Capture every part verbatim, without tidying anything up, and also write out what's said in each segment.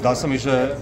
zdá sa mi, že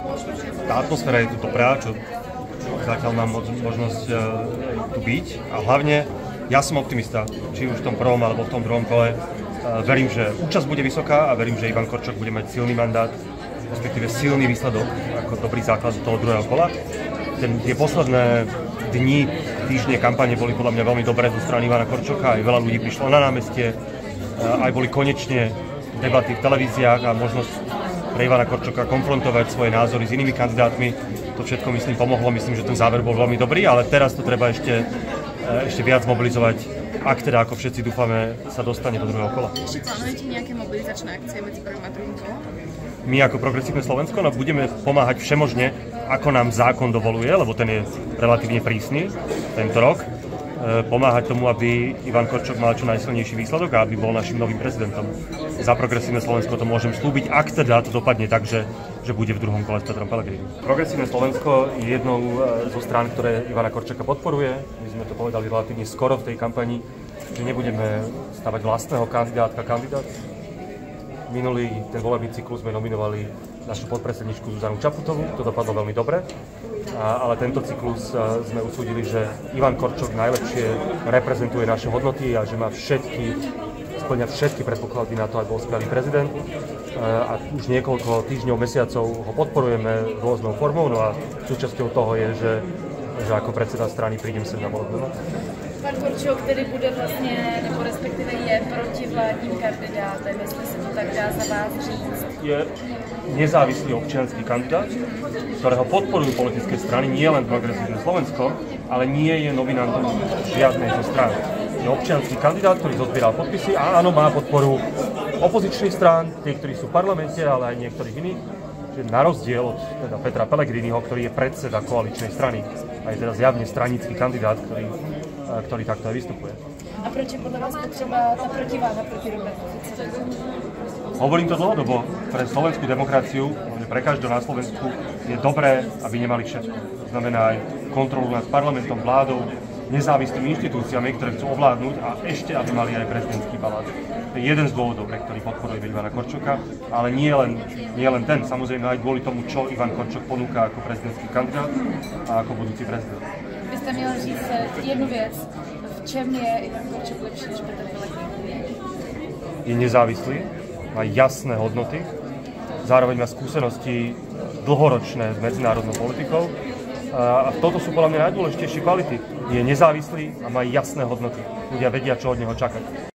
tá atmosféra je tu dobrá, čo zatiaľ mám možnosť uh, tu byť. A hlavne ja som optimista, či už v tom prvom alebo v tom druhom kole. Uh, verím, že účasť bude vysoká a verím, že Ivan Korčok bude mať silný mandát, respektíve silný výsledok ako dobrý základ do toho druhého kola. Ten, tie posledné dni, týždne kampane boli podľa mňa veľmi dobré zo strany Ivana Korčoka. Aj veľa ľudí prišlo na námestie, uh, aj boli konečne debaty v televíziách a možnosť pre Ivana Korčoka konfrontovať svoje názory s inými kandidátmi. To všetko, myslím, pomohlo. Myslím, že ten záver bol veľmi dobrý, ale teraz to treba ešte, ešte viac mobilizovať, ak teda, ako všetci dúfame, sa dostane do druhého kola. Ešte plánujete nejaké mobilizačné akcie medzi prvým a druhým kolom? My ako Progresívne Slovensko no, budeme pomáhať všemožne, ako nám zákon dovoluje, lebo ten je relatívne prísny tento rok. Pomáhať tomu, aby Ivan Korčok mal čo najsilnejší výsledok a aby bol našim novým prezidentom. Za Progresívne Slovensko to môžem slúbiť, ak teda to dopadne tak, že, že bude v druhom kole s Petrom Pellegrinim. Progresívne Slovensko je jednou zo strán, ktoré Ivana Korčoka podporuje. My sme to povedali relatívne skoro v tej kampani, že nebudeme stavať vlastného kandidátka kandidát. Minulý ten volebný cyklus sme nominovali našu podpredsedničku Zuzanu Čaputovú, to dopadlo veľmi dobre. A, ale tento cyklus a, sme usúdili, že Ivan Korčok najlepšie reprezentuje naše hodnoty a že má všetky, splňa všetky predpoklady na to, aby bol skvelý prezident. A, a už niekoľko týždňov, mesiacov ho podporujeme rôznou formou, no a súčasťou toho je, že, že ako predseda strany prídem sem na volebnú. Pan Korčok tedy bude vlastně, nebo respektive je protivládním kandidátem, jestli se to tak dá za vás říct. Je nezávislý občiansky kandidát, ktorého podporujú politické strany, nie len Progresívne Slovensko, ale nie je nominantom žiadnej zo strany. Je občiansky kandidát, ktorý zozbieral podpisy a áno, má podporu opozičných strán, tých, ktorí sú v parlamente, ale aj niektorých iných. Čiže na rozdiel od teda Petra Pellegriniho, ktorý je predseda koaličnej strany a je teda zjavne stranický kandidát, ktorý, ktorý takto aj vystupuje. A proč je podľa vás potřeba tá protiváha proti Robertu Ficovi? Hovorím to dlhodobo. Pre slovenskú demokraciu, pre každého na Slovensku, je dobré, aby nemali všetko. To znamená aj kontrolu nad parlamentom, vládou, nezávislými inštitúciami, ktoré chcú ovládnuť a ešte, aby mali aj prezidentský palác. To je jeden z dôvodov, pre ktorý podporujeme Ivana Korčoka, ale nie len, nie len ten, samozrejme aj kvôli tomu, čo Ivan Korčok ponúka ako prezidentský kandidát a ako budúci prezident. Vy ste měl říct jednu věc. V čem je Ivan Korčok lepší než Petr Pellegrini? Je nezávislý, má jasné hodnoty, zároveň má skúsenosti dlhoročné s medzinárodnou politikou a toto sú podľa mňa najdôležitejšie kvality. Je nezávislý a má jasné hodnoty. Ľudia vedia, čo od neho čakať.